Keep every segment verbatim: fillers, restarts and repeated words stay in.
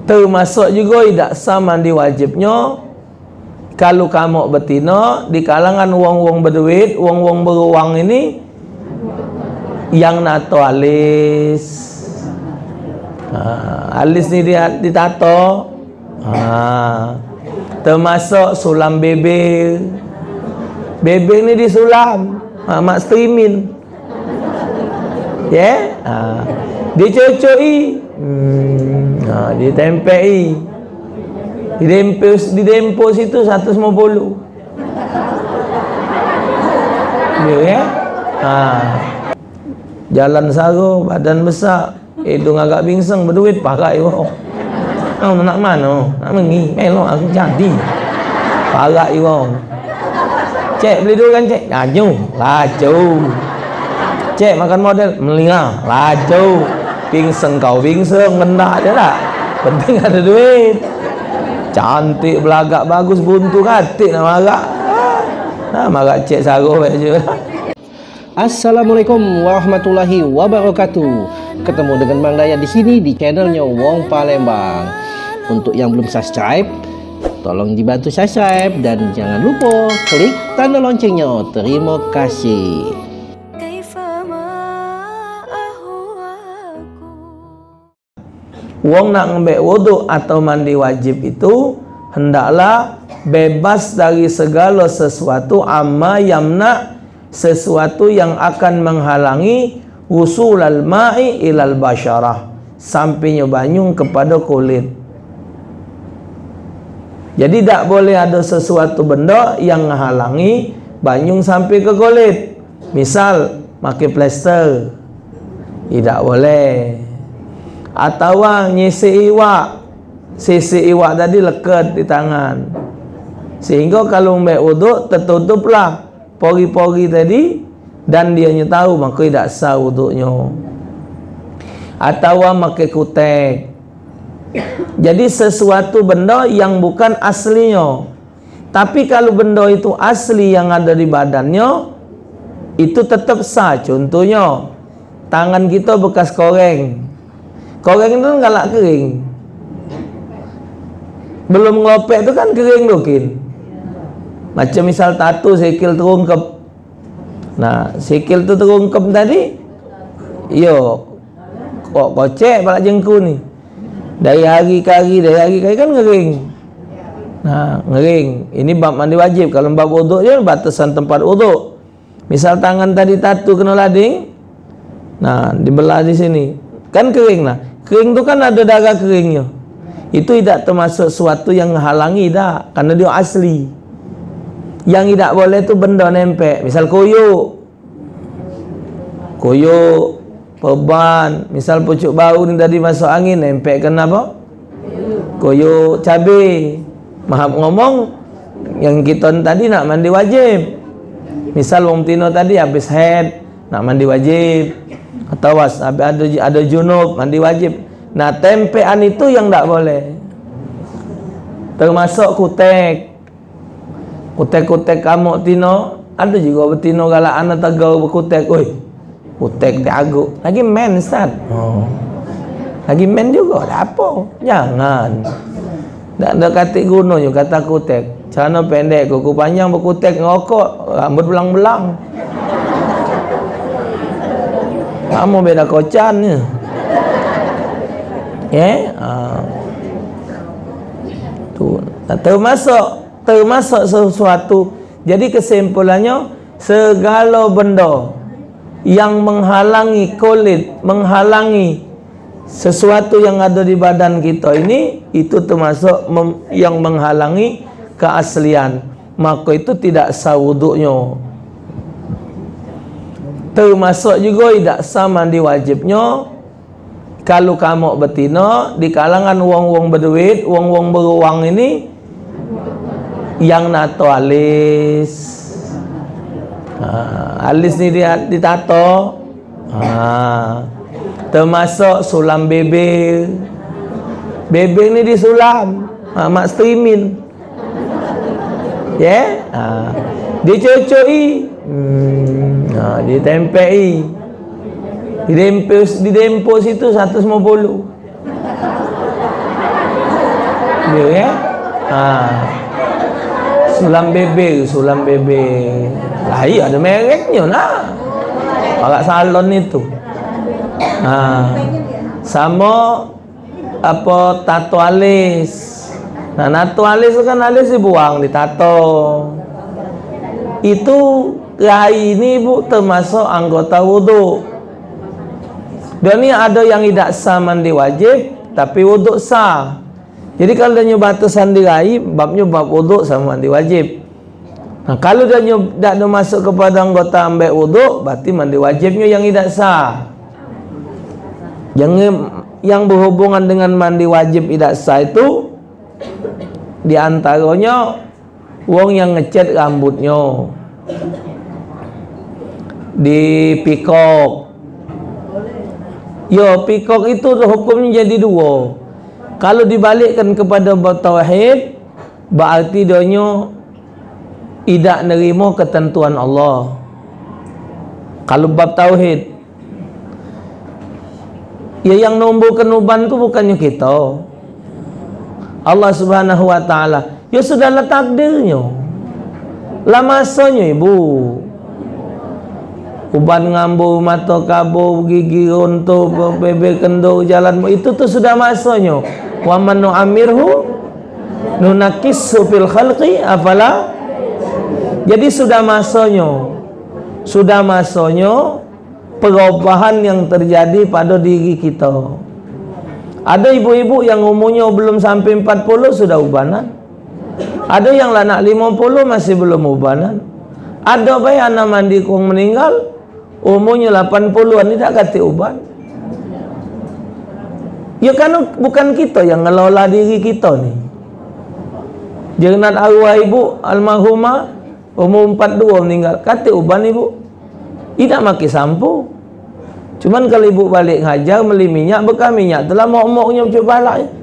Termasuk juga tidak sah mandi wajibnya kalau kamu betina di kalangan wong-wong berduit, wong-wong beruang ini yang nato alis. Ha, alis ni dia ditato. Ha, termasuk sulam bebel. Bebel ni disulam. Ha, mak streamin. Ya? Yeah? Ha, dicocoi. Hmm, ha, ditempei. Di dempo, di dempo situ seratus lima puluh. Ya, ya? Ha. Jalan saro, badan besar, hidung agak bingseng, berduit pakai iwang. Kau nak mana? Nak mengi, melok aku jadi. Pakai iwang. Cek beli dulu kan cek? Laju, laju. Cek makan model, melingah, laju. Bingseng kau bingseng, mendak je lah. Penting ada duit. Cantik, belagak, bagus, buntu, katik nak marah. Nah, marah cek saruh aja. Assalamualaikum warahmatullahi wabarakatuh. Ketemu dengan Mang Dayat di sini di channelnya Wong Palembang. Untuk yang belum subscribe, tolong dibantu subscribe dan jangan lupa klik tanda loncengnya. Terima kasih. Wong nak ngambil wuduk atau mandi wajib itu hendaklah bebas dari segala sesuatu amma yamna, sesuatu yang akan menghalangi wusulal ma'i ilal basyarah, sampainya banyu kepada kulit. Jadi tak boleh ada sesuatu benda yang menghalangi banyu sampai ke kulit. Misal pakai plester, tidak boleh. Atau nyisi iwak, sisi iwak tadi lekat di tangan, sehingga kalau ambil wuduk tertutuplah pori-pori tadi dan dia tahu maka tidak sah wuduknya. Atau pakai kutek. Jadi sesuatu benda yang bukan aslinya, tapi kalau benda itu asli yang ada di badannya itu tetap sah. Contohnya tangan kita bekas koreng. Koreng itu galak kering. Belum ngelopek itu kan kering dokin. Macam misal tato sikil terungkep. Nah, sikil tu terungkep tadi, yo kok kocek balak jengku ni. Dari hari ke hari, dari hari ke hari kan ngering. Nah, ngering. Ini bab mandi wajib. Kalau bab wuduk dia batasan tempat wuduk. Misal tangan tadi tato kena lading. Nah, dibelah di sini. Kan kering lah. Kering tu kan ada darah keringnya. Itu tidak termasuk sesuatu yang menghalangi dah, karena dia asli. Yang tidak boleh tu benda nempel. Misal koyok. Koyok, perban, misal pucuk bau ni tadi masuk angin nempel kena apa? Koyok cabai. Maaf ngomong, yang kita tadi nak mandi wajib. Misal wong tino tadi habis head nak mandi wajib. Atau was ada ada junub mandi wajib. Nah, tempean itu yang tak boleh. Termasuk kutek. Kutek-kutek kamu tino, ada juga betino galak anak tegau berkutek. Oi, kutek diagu. Lagi men Ustaz. Oh. Lagi men juga, ada apa? Jangan. Tak ada kata guna juga kata kutek. Celana pendek, kuku panjang berkutek ngerokok, rambut belang-belang. Kamu beda kocannya. Ya, yeah? uh, tu termasuk termasuk sesuatu. Jadi kesimpulannya segala benda yang menghalangi kulit, menghalangi sesuatu yang ada di badan kita ini, itu termasuk mem yang menghalangi keaslian, maka itu tidak sah wuduknya. Termasuk juga tidak sah mandi wajibnya kalau kamu betina di kalangan wong-wong berduit, wong-wong beruang ini yang nato alis. Ha, alis ni dia ditato. Ha, termasuk sulam bebel. Bebel ni disulam. Ha, mak streamin. Ya, yeah? Ha, dicocoi. Hmm, ha, ditempei. Di dempo, di dempo situ seratus lima puluh. dia ya. Ha. Sulam bebe, sulam bebe. Lah iya ada mereknya nah. Agak salon itu. Ha. Sama apa tato alis. Nah, tato alis kan alis dibuang, ditato. Itu rai ini Bu termasuk anggota wudu. Dan ini ada yang tidak sah mandi wajib tapi wudu sah. Jadi kalau dia nyoba batasan di rai, babnya bab wudu sama mandi wajib. Nah, kalau dia tidak ada masuk kepada anggota ambek wudu, berarti mandi wajibnya yang tidak sah. Yang yang berhubungan dengan mandi wajib tidak sah itu di antaranya wong yang ngecat rambutnya, di pikok. Yo, pikok itu hukumnya jadi dua. Kalau dibalikkan kepada bab tauhid, berarti dia tidak nerima ketentuan Allah. Kalau bab tauhid, ya yang nomborkan uban itu bukannya kita, Allah Subhanahu wa taala. Ya sudahlah takdirnya. Lah masanya ibu. Uban ngambu, mata kabu, gigi runtuh, bebek kendo, jalan itu tuh sudah masanya. Wa man nu'amirhu nunakissu fil khalqi afala. Jadi sudah masanya. Sudah masanya perubahan yang terjadi pada diri kita. Ada ibu-ibu yang umurnya belum sampai empat puluh sudah ubanan. Ada yang anak lima puluh masih belum ubanan. Ada bayi anak mandi kong meninggal umurnya delapan puluhan tidak kati uban. Ya kan bukan kita yang ngelola diri kita nih. Jangan arwah ibu almarhumah umur empat puluh dua meninggal kati uban ibu. Tidak pakai sampo. Cuman kalau ibu balik ngajar beli minyak, bekal minyak telah mok-moknya coba lah ya.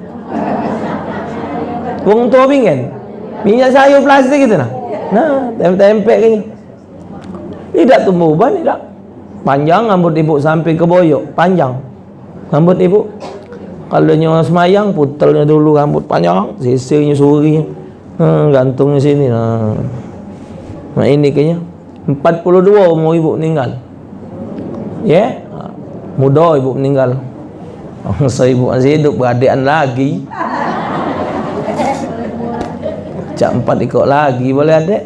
Wong tua pingin minyak sayur plastik gitu nah. Nah, tempe-tempe kayaknya. Tidak tumbuh uban, tidak. Panjang rambut ibu sampai ke boyok, panjang. Rambut ibu. Kalau nyawa semayang, putelnya dulu rambut panjang, sisirnya surinya. Hmm, gantungnya sini nah. Nah ini kayaknya empat puluh dua umur ibu meninggal. Ya. Yeah? Muda ibu meninggal. Masa ibu masih hidup beradik lagi. Cak empat ikut lagi boleh adik.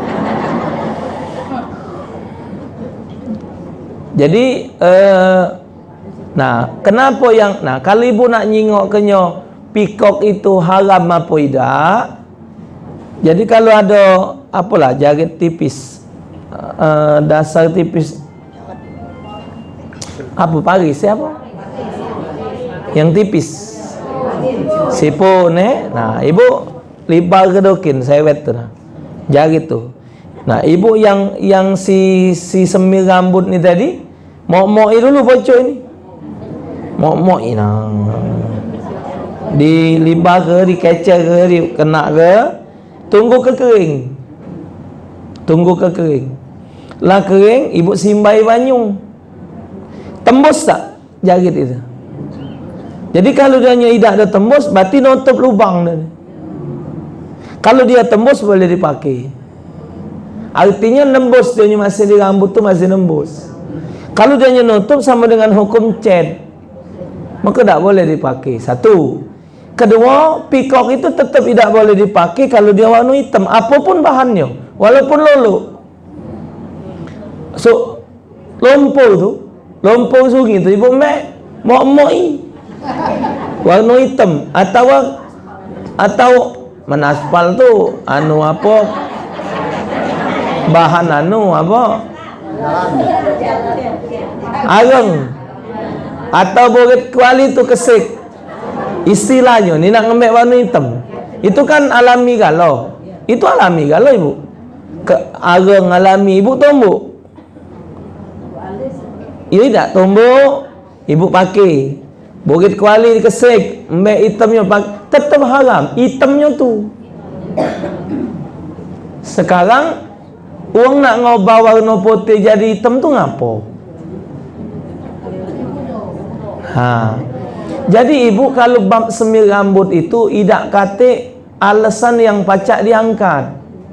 Jadi eh, nah kenapa yang nah kalau ibu nak nyingok kenyo pikok itu haram apa tidak? Jadi kalau ada apalah jarit tipis, eh, dasar tipis apa paris siapa? Yang tipis. Sipon eh. Nah, ibu libar kedokin sewet tu nah. Jarit tu. Nah, ibu yang yang si si semir rambut ni tadi, mok-mok dulu bocor ni. Mok-mok ni nah. Di libar ke, di kecer ke, di kena ke, tunggu ke kering. Tunggu ke kering. Lah kering, ibu simbai banyu. Tembus tak jarit itu? Jadi kalau dia tidak ada tembus, berarti nutup lubang dia. Kalau dia tembus boleh dipakai. Artinya nembus dia masih di rambut tu masih nembus. Kalau dia nutup sama dengan hukum cat, maka tak boleh dipakai. Satu. Kedua, pikok itu tetap tidak boleh dipakai kalau dia warna hitam, apapun bahannya, walaupun lolo. So, lumpur tu. Lumpur sungai tu ibu mek mok-mok warna hitam atau atau menaspal tu anu apa bahan anu apa areng atau boret kuali tu kesik istilahnya ni nak ngemek warna hitam itu kan alami galau itu alami galau ibu ke areng alami ibu tumbuh. Ia tidak tumbuh, ibu pakai. Borit kuali kesek, mbak hitamnya pakai, tetap haram. Hitamnya tu. Sekarang uang nak ngubah warna putih jadi hitam tu ngapo? Ha. Jadi ibu kalau bab semir rambut itu idak kate alasan yang pacak diangkat.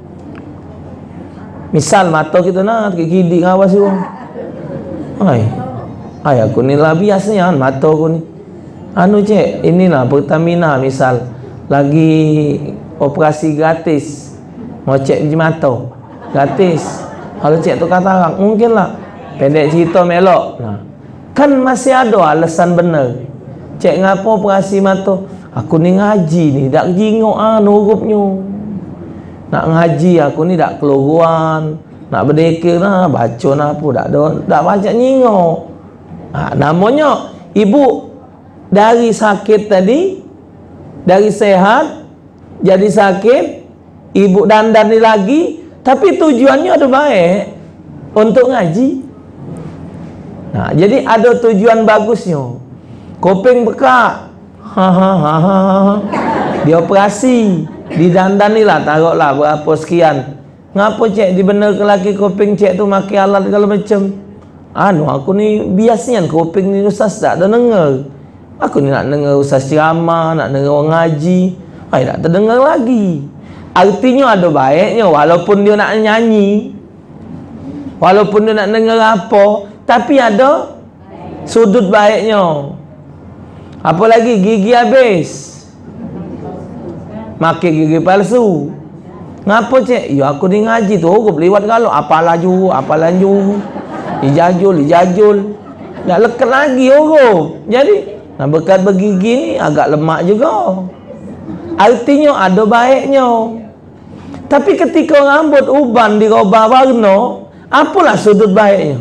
Misal mata kita nak kiki ngawas you. Ai. Ai aku ni lah biasanya kan mata aku ni. Anu cek, inilah Pertamina misal lagi operasi gratis. Mau cek di mata. Gratis. Kalau cek tu kata mungkin lah pendek cerita melok. Nah, kan masih ada alasan benar. Cek ngapo operasi mata? Aku ni ngaji ni, dak jingok ah nurupnya. Nak ngaji aku ni dak keluruan, nak berdekir nah, baca nah apa dak ada, dak baca nyingok. Ha, namanya ibu dari sakit tadi, dari sehat jadi sakit, ibu dandan ni lagi, tapi tujuannya ada baik untuk ngaji. Nah, jadi ada tujuan bagusnya. Kopeng bekak, ha ha ha ha, dioperasi, didandanilah, taruhlah berapa sekian. Ngapa cek dibener ke laki kopeng cek tu makai alat kalau macam. Anu aku ni biasanya kopeng ni ustaz tak ada dengar. Aku ni nak dengar ustaz ceramah, nak dengar orang ngaji, ai tak terdengar lagi. Artinya ada baiknya walaupun dia nak nyanyi, walaupun dia nak dengar apa, tapi ada sudut baiknya. Apalagi gigi habis, makai gigi palsu. Ngapa cek? Ya aku ni ngaji tu, aku lewat kalau apa laju, apa lanju, dijajul, dijajul, nak lekat lagi orang. Jadi nak bekat bergigi ni agak lemak juga. Artinya ada baiknya. Tapi ketika rambut uban dirubah warna, apalah sudut baiknya?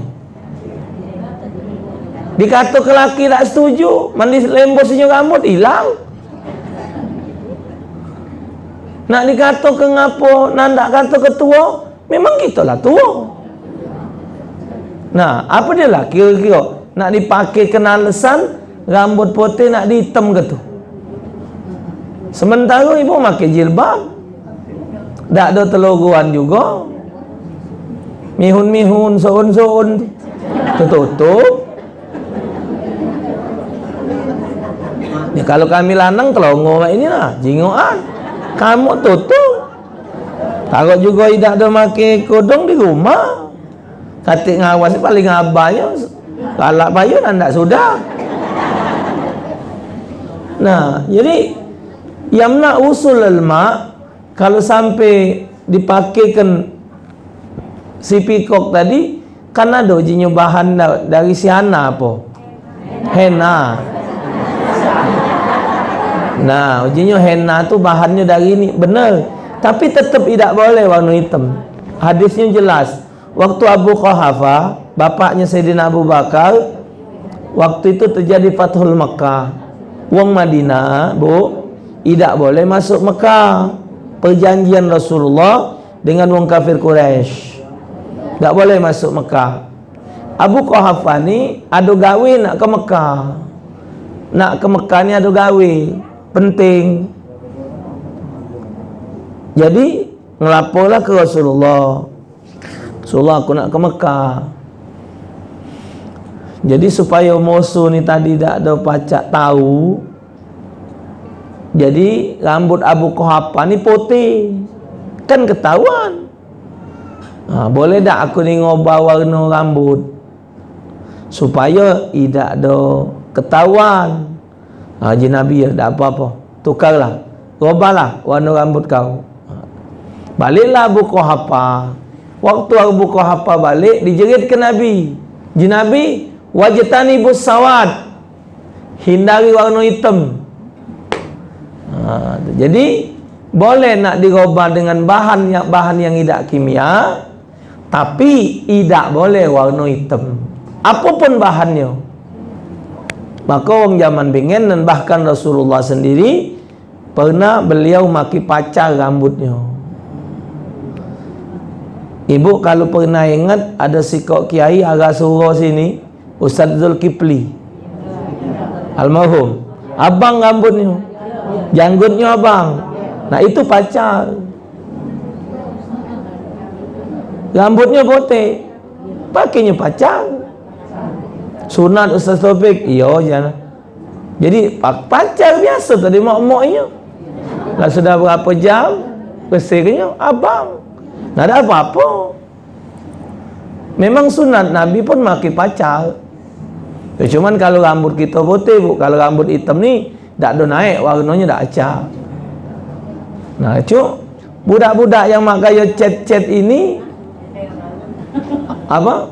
Dikata ke laki tak setuju, mandi lembosnya rambut hilang. Nak dikata ke ngapo, nak nak kata ke tua, memang kita lah tua. Nah, apa dia lah kira-kira nak dipakai kena alasan rambut putih nak dihitam ke tu. Sementara ibu pakai jilbab, tak ada teloguan juga, mihun-mihun, soun-soun, tertutup. Ya, kalau kami lanang kalau ngomong ini lah jingoan, kamu tutup. Takut juga tidak ada pakai kodong di rumah. Katik ngawas paling abahnya kalak bayu anda sudah. Nah, jadi yamna usul ulama kalau sampai dipakaikan si pikok tadi kan ada ujinya bahan dari si Hana apa? Henna. Nah, ujinya henna tu bahannya dari ini benar, tapi tetap tidak boleh warna hitam. Hadisnya jelas. Waktu Abu Quhafah, bapaknya Sayyidina Abu Bakar, waktu itu terjadi Fathul Mekah. Wong Madinah, Bu, tidak boleh masuk Mekah. Perjanjian Rasulullah dengan wong kafir Quraisy. Tak boleh masuk Mekah. Abu Quhafah ni ada gawe nak ke Mekah. Nak ke Mekah ni ada gawe penting. Jadi ngelaporlah ke Rasulullah. Rasulullah aku nak ke Mekah. Jadi supaya musuh ni tadi tak ada pacak tahu, jadi rambut Abu Quhafah ni putih, kan ketahuan. Ha, boleh tak aku ni ngubah warna rambut supaya tidak ada ketahuan. Haji Nabi ya tak apa-apa, tukarlah, ubahlah warna rambut kau. Baliklah Abu Quhafah. Waktu Abu Quhafah balik, dijerit ke Nabi. Ji Nabi, wajtani bus sawad, hindari warna hitam. Ha, jadi boleh nak dirubah dengan bahan yang bahan yang tidak kimia, tapi tidak boleh warna hitam. Apapun bahannya. Maka orang zaman bingen dan bahkan Rasulullah sendiri pernah beliau maki pacar rambutnya. Ibu kalau pernah ingat ada sikok kiai agak surau sini, Ustaz Zulkifli almarhum, abang rambutnya, janggutnya abang. Nah itu pacar. Rambutnya putih, pakainya pacar. Sunat Ustaz Taufik, iya jangan. Jadi pacar biasa tadi mak-maknya. Lah sudah berapa jam bersihnya abang. Nggak ada apa-apa. Memang sunat Nabi pun pakai pacar. Ya, cuman kalau rambut kita putih, Bu, kalau rambut hitam ni tak ada naik warnanya, tak acak. Nah, cuk, budak-budak yang mak gaya chat-chat ini apa?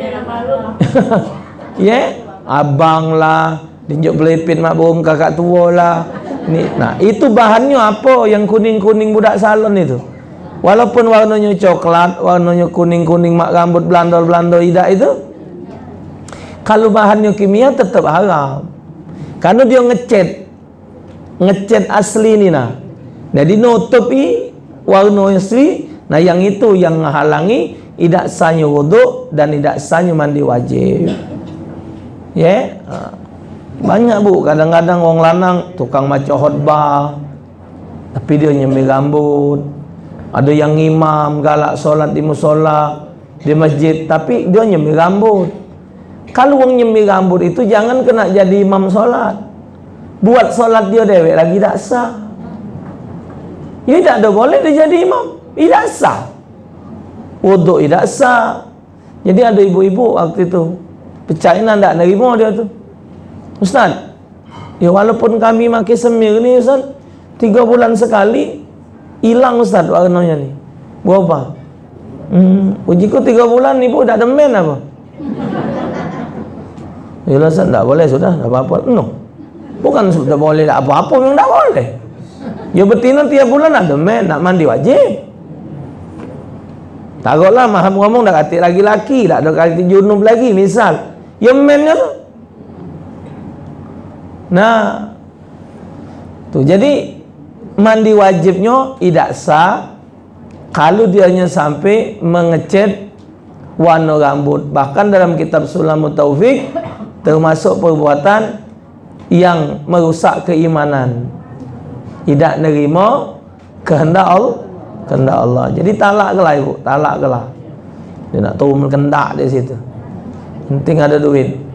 Ya, yeah? Abang lah, dinjuk belepit mak burung kakak tua lah. Ni, nah, itu bahannya apa yang kuning-kuning budak salon itu? Walaupun warnanya coklat, warnanya kuning-kuning mak rambut belandol-belandol idak itu, kalau bahannya kimia tetap haram. Karena dia ngecat, ngecat asli ni nah. Jadi nutupi warna asli, nah yang itu yang menghalangi idak sahnya wudu dan idak sahnya mandi wajib. Ya, yeah? Banyak Bu, kadang-kadang orang lanang tukang maca khutbah, tapi dia nyemir rambut. Ada yang imam galak solat di musola, di masjid, tapi dia nyemir rambut. Kalau orang nyemir rambut itu jangan kena jadi imam solat. Buat solat dia dewek lagi tak sah. Dia tak ada boleh dia jadi imam, tidak sah. Wuduk tidak sah. Jadi ada ibu-ibu waktu itu pecainan tak nerima dia tu. Ustaz, ya walaupun kami makin semir ni Ustaz, tiga bulan sekali hilang Ustaz warnanya ni. Berapa? Hmm, ujiku tiga bulan ni pun tak demen apa? Ya Ustaz, tak boleh sudah, tak apa-apa. No. Bukan sudah boleh tak apa-apa, memang tak boleh. Ya betina tiap bulan ada demen, nak mandi wajib. Takutlah maham ngomong dah katik lagi-laki, tak ada katik junub lagi misal. Ya mennya tu. Nah, tu jadi mandi wajibnya tidak sah kalau dianya sampai mengecat warna rambut. Bahkan dalam kitab Sulamut Taufik termasuk perbuatan yang merusak keimanan, tidak nerima kehendak Allah, kehendak Allah. Jadi talak kelah ibu, talak kelah. Dia nak tahu menkendak di situ. Penting ada duit.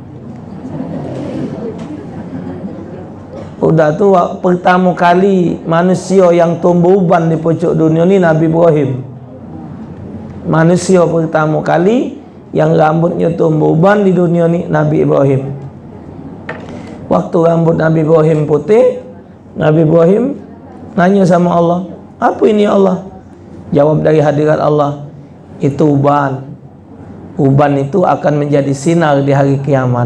Udah tu pertama kali manusia yang tumbuh uban di pucuk dunia ni Nabi Ibrahim. Manusia pertama kali yang rambutnya tumbuh uban di dunia ni Nabi Ibrahim. Waktu rambut Nabi Ibrahim putih, Nabi Ibrahim nanya sama Allah, apa ini Allah? Jawab dari hadirat Allah, itu uban. Uban itu akan menjadi sinar di hari kiamat.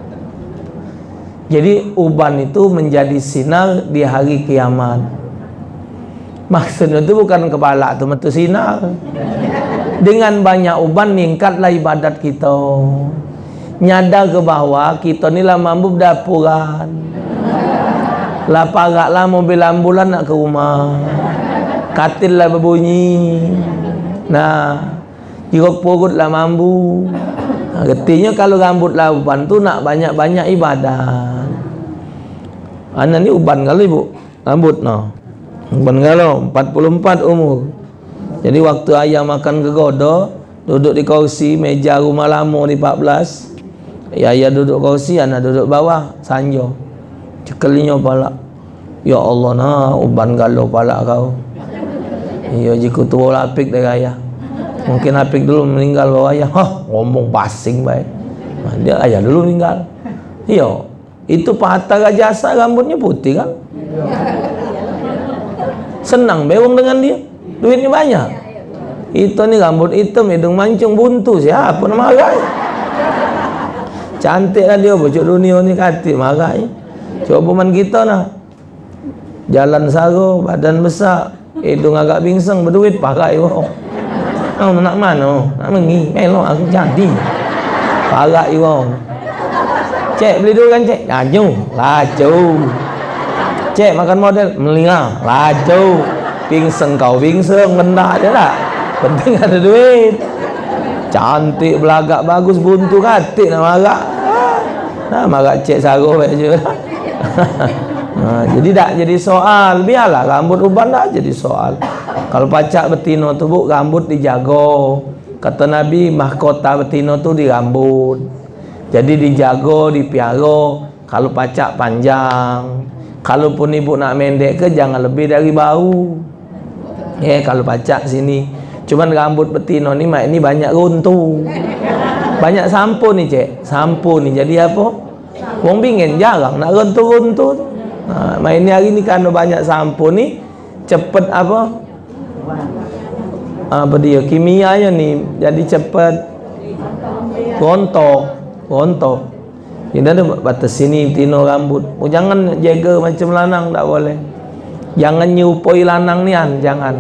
Jadi uban itu menjadi sinar di hari kiamat. Maksudnya itu bukan kepala tu metu sinar. Dengan banyak uban meningkatlah ibadat kita. Nyadar ke bahwa kita ni lah mampu dapuran. Lah parak lah mobil ambulan nak ke rumah. Katil lah berbunyi. Nah, jirok perut lah mampu. Nah, artinya kalau rambut lah uban tu nak banyak-banyak ibadat. Anak ni uban kali ibu, rambut no. Uban kalau empat puluh empat umur. Jadi waktu ayah makan kegoda, duduk di kursi meja rumah lama di empat belas. Ya, ayah duduk kursi, anak duduk bawah, sanjo. Cekelinya pala. Ya Allah nah, uban galau pala kau. Ya jika tua lapik dari ayah. Mungkin apik dulu meninggal bawa ayah. Hah, ngomong basing baik. Nah, dia ayah dulu meninggal. Iya, itu patah jasa rambutnya putih kan? Senang bewong dengan dia. Duitnya banyak. Itu nih rambut hitam, hidung mancung buntu. Siapa nama marah? Cantik lah dia, bocok dunia ni kati marah. Coba man kita nah. Jalan sago, badan besar, hidung agak bingseng, berduit pakai wong. Oh, nak mana? Nak mengi. Melo aku jadi. Parak iwang. Cek beli dulu kan cek. Laju, laju. Cek makan model, melingah, laju. Pingseng kau pingseng, benda aja lah. Penting ada duit. Cantik, belagak, bagus, buntu katik nak marah. Nah, marah cek saruh aja. Nah, jadi tak jadi soal. Biarlah rambut uban dah jadi soal. Kalau pacak betina tu bu, rambut dijaga. Kata Nabi, mahkota betina tu di rambut. Jadi dijaga, dipiara. Kalau pacak panjang. Kalaupun ibu nak mendek ke jangan lebih dari bau. Ya, kalau pacak sini. Cuman rambut betina ni mak ini banyak runtuh. Banyak sampo nih, Cek. Sampo nih. Jadi apa? Wong bingin jarang nak runtuh-runtuh. Nah, mak ini hari ni kan banyak sampo nih, cepet apa? Apa dia kimianya nih, jadi cepet rontok, rontok. Jadi ada batas sini tino rambut. Oh, jangan jaga macam lanang, tak boleh. Jangan nyupoi lanang nian, jangan.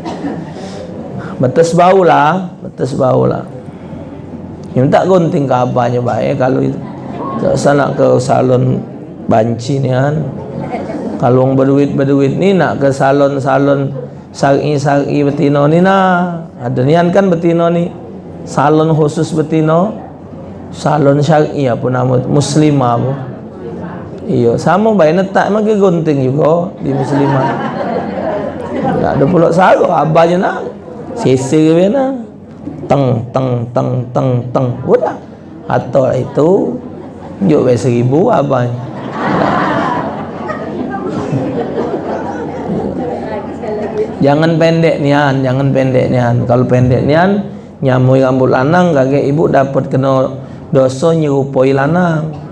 Batas bau lah, batas bau lah. Yang tak gunting kabarnya baik kalau itu. Sana ke salon banci nian. Kalau orang berduit-berduit ni nak ke salon-salon sari-sari betina ni nah. Ada nian kan betina ni. Salon khusus betina. Salon syar'i apa nama muslimah apa. Iya, sama baik netak mah ke gunting juga di muslimah. Tak ada pula sarung abahnya nak. Sisi ke mana? Teng teng teng teng teng. Udah. Atau itu juk baik seribu abahnya. Jangan pendek nian, jangan pendek nian. Kalau pendek nian nyamui rambut lanang kakek ibu dapat kena dosa nyerupoi lanang.